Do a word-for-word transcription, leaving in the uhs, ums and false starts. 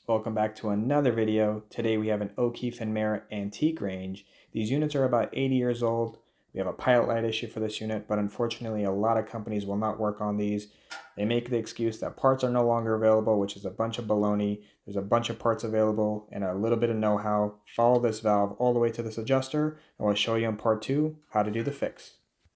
Welcome back to another video. Today we have an O'Keefe and Merritt antique range. These units are about eighty years old. We have a pilot light issue for this unit, but unfortunately a lot of companies will not work on these. They make the excuse that parts are no longer available, which is a bunch of baloney. There's a bunch of parts available and a little bit of know-how. Follow this valve all the way to this adjuster, and we'll show you in part two how to do the fix.